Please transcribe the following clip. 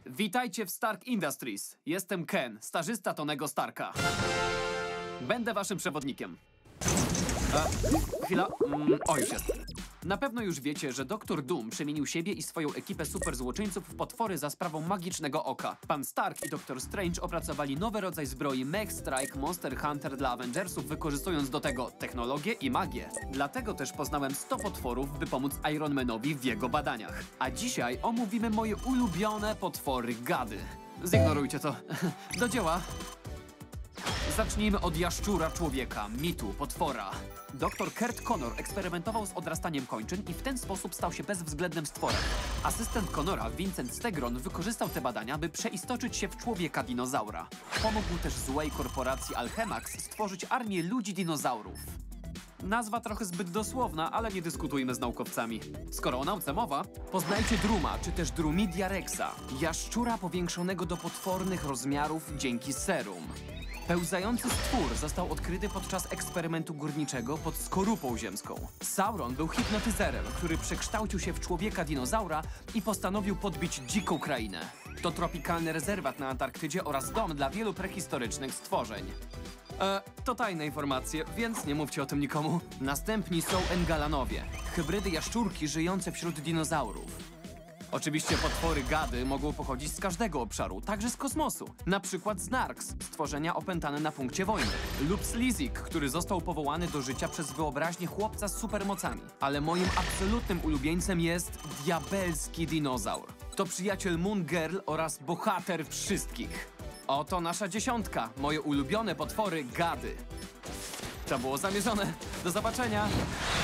Witajcie w Stark Industries. Jestem Ken, stażysta Tonego Starka. Będę waszym przewodnikiem. Chwila. O, już jest. Na pewno już wiecie, że Dr. Doom przemienił siebie i swoją ekipę superzłoczyńców w potwory za sprawą magicznego oka. Pan Stark i Dr. Strange opracowali nowy rodzaj zbroi Mech Strike Monster Hunter dla Avengersów, wykorzystując do tego technologię i magię. Dlatego też poznałem 100 potworów, by pomóc Iron Manowi w jego badaniach. A dzisiaj omówimy moje ulubione potwory gady. Zignorujcie to. Do dzieła. Zacznijmy od jaszczura człowieka, mitu, potwora. Dr. Kurt Connor eksperymentował z odrastaniem kończyn i w ten sposób stał się bezwzględnym stworem. Asystent Connora, Vincent Stegron, wykorzystał te badania, by przeistoczyć się w człowieka dinozaura. Pomógł też złej korporacji Alchemax stworzyć armię ludzi-dinozaurów. Nazwa trochę zbyt dosłowna, ale nie dyskutujmy z naukowcami. Skoro o nauce mowa, poznajcie Druma, czy też Drumidia rexa, jaszczura powiększonego do potwornych rozmiarów dzięki serum. Pełzający stwór został odkryty podczas eksperymentu górniczego pod skorupą ziemską. Sauron był hipnotyzerem, który przekształcił się w człowieka dinozaura i postanowił podbić dziką krainę. To tropikalny rezerwat na Antarktydzie oraz dom dla wielu prehistorycznych stworzeń. To tajne informacje, więc nie mówcie o tym nikomu. Następni są Engalanowie, hybrydy jaszczurki żyjące wśród dinozaurów. Oczywiście potwory gady mogą pochodzić z każdego obszaru, także z kosmosu. Na przykład Snarks, stworzenia opętane na punkcie wojny. Lub Slizik, który został powołany do życia przez wyobraźnię chłopca z supermocami. Ale moim absolutnym ulubieńcem jest diabelski dinozaur. To przyjaciel Moon Girl oraz bohater wszystkich. Oto nasza dziesiątka, moje ulubione potwory gady. To było zamierzone. Do zobaczenia!